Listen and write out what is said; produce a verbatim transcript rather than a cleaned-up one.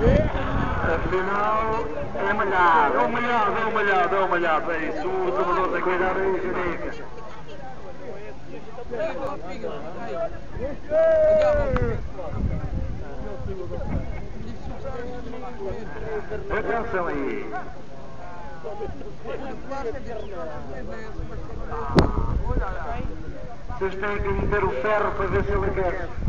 Afinal, é malhado. É um malhado, é um malhado, é um malhado. É isso, o treinador tem que cuidar aí, Jenica. Atenção aí. Vocês têm que meter o ferro para ver se ele aquece.